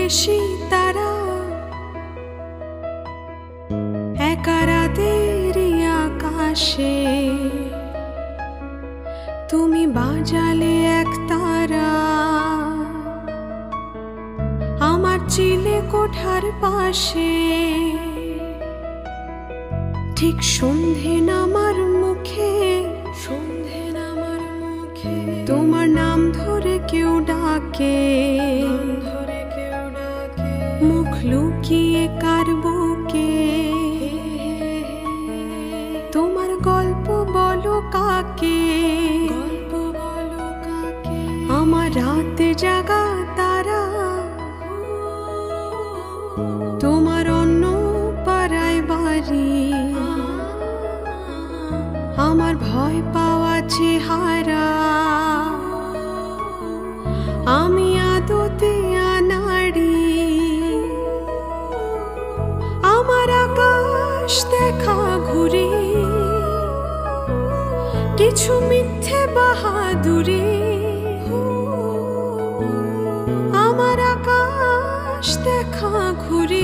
প্রতিবেশী তারা একা রাতের আকাশে তুমি বাজালে এক তারা আমার চিলে কোঠার পাশে ঠিক সন্ধে নামার মুখে তোমার নাম ধরে কেউ ডাকে মুখ লুকিয়ে কার বুকে তোমার গল্প বলো কাকে আমার রাতে জাগা তারা তোমার অন্য পাড়ায় বাড়ি আমার ভয় পাওয়া চেহারা আমি আদতে আনাড়ি আমার আকাশ দেখা ঘুরে কিছু মিথ্যে বাহাদুরি আমার আকাশ দেখা ঘুরে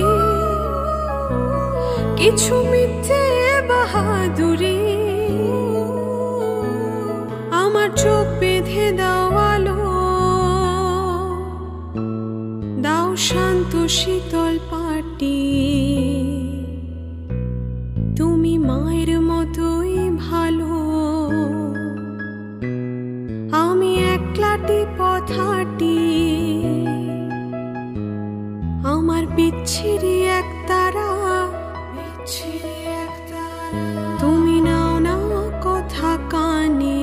কিছু মিথ্যে বাহাদুরি আমার চোখ বেঁধে দাও আলো দাও শান্ত শীতল পাটি তুমি মায়ের মতোই ভালো আমি একলাটি পথাটি আমার বিচ্ছিরি এক তারা তুমি নাও না কথা কানে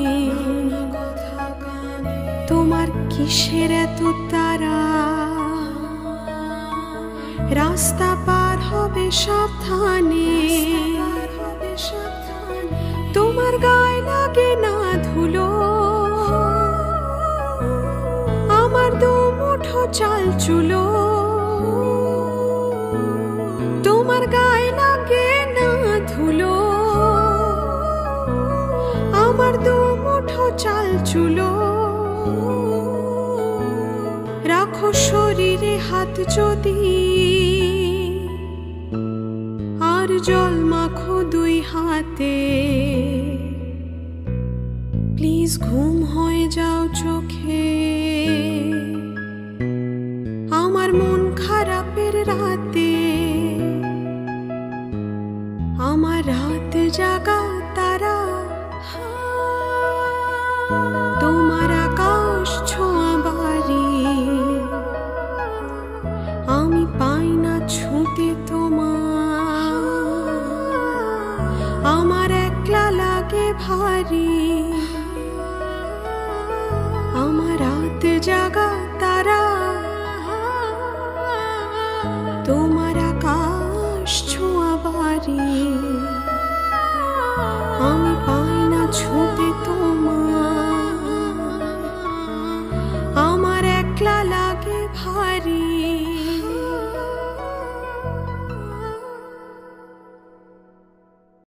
তোমার কিসের এত তারা রাস্তা পার হবে সাবধানে তোমার গায়ে লাগে না ধুলো আমার দু মুঠো চাল চুলো তোমার গায়ে লাগে না ধুলো আমার দু মুঠো চাল চুলো রাখো শরীরে হাত যদি আর জল মাখো দুই হাতে প্লিজ ঘুম হয়ে যাও চোখে আমার মন খারাপের রাতে আমার রাত জাগা তারা তোমার আকাশ ছোঁয়া বাড়ি আমি পাই না ছুঁতে তোমার আমার একলা লাগে ভারী আমার রাত জাগা তারা